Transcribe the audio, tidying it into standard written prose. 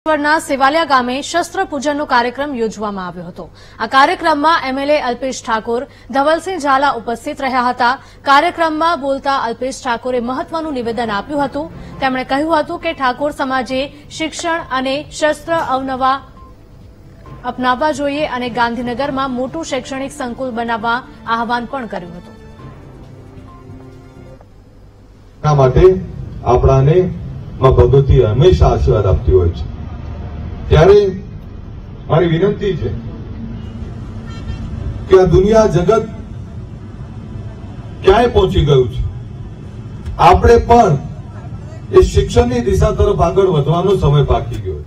ના સેવાલિયા ગામે શસ્ત્ર પૂજનનો કાર્યક્રમ યોજવામાં આવ્યો હતો। આ કાર્યક્રમમાં એમએલએ અલ્પેશ ઠાકોર, ધવલસિંહ ઝાલા ઉપસ્થિત રહ્યા હતા। કાર્યક્રમમાં બોલતા અલ્પેશ ઠાકોરે મહત્વનું નિવેદન આપ્યું હતું। તેમણે કહ્યું હતું કે ઠાકોર સમાજે શિક્ષણ અને શસ્ત્ર અપનાવવા જોઈએ અને ગાંધીનગરમાં મોટું શૈક્ષણિક સંકુલ બનાવવા આહવાન પણ કર્યું હતું। આ માટે આપણાને માં ભગવતી હંમેશા આશીર્વાદ આપતી હોય છે। ત્યારે મારી વિનંતી છે કે આ દુનિયા જગત ક્યાંય પહોંચી ગયું છે, આપણે પણ એ શિક્ષણની દિશા તરફ આગળ વધવાનો સમય પાકી ગયો।